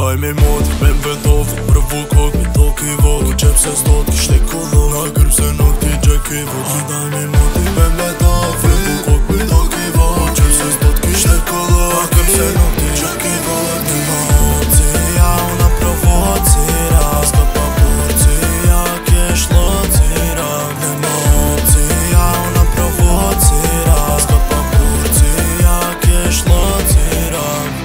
Daj mi moti, me m'vedov, provokot, mi toki vod U qep se s'dot, kishte kolon, na kërp se nuk ti gjek i vod Daj mi moti, me m'vedov, provokot, mi toki vod U qep se s'dot, kishte kolon, na kërp se nuk ti gjek i vod Emocija, una provocira, s'ka pa porcija, kesh locira Emocija, una provocira, s'ka pa porcija, kesh locira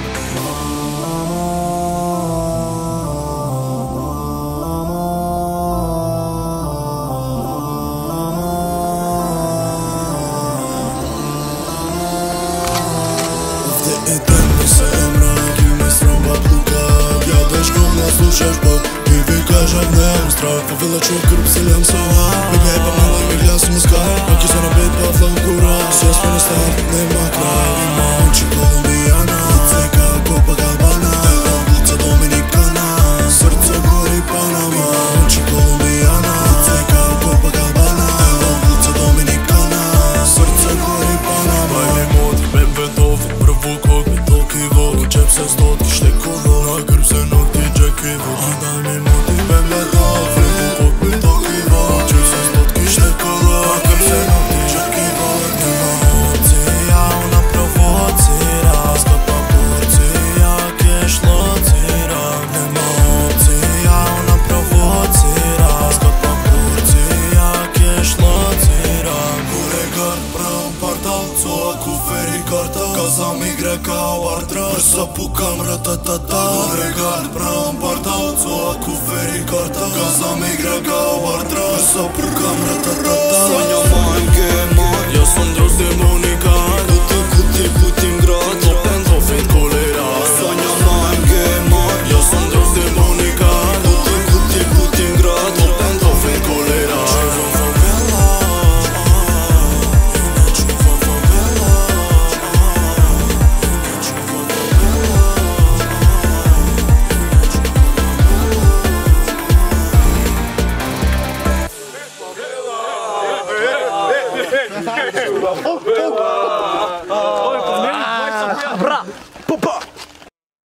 E tempo se mrak, ju me sromba plukak Ja da shkom na slušaš bot I vi kažak nemam strah Po vila čuv krp se ljam so hard Mi gleda me like mi glasu muskaj Aki se na bit pa flam kura Sjes me ne start, nema kraj Ima oči kolumbijana Lice ka Copacabana Lice Dominikana Srce gori Panama Oči kolumbijana Lice ka Copacabana Lice Dominikana Srce gori Panama Daj mi moti, me m'vedov, provokot, mi toki vod U qep se s'dot, kishte kolon, na kërp se nuk ti gjek i vod Daj mi moti, me m'vedov, provokot, mi toki vod U qep se s'dot, kishte kolon, na kërp se nuk ti gjek i vod Emocija, una provocira, s'ka pa porcija, kesh locira Emocija, una provocira, s'ka pa porcija, kesh locira Kure kart prav partal, coa kuferi karta Kaza migre ka bartra, përsa pukam ratatata Kure kart prav partal, coa kuferi karta Kaza migre ka bartra, përsa pukam ratatata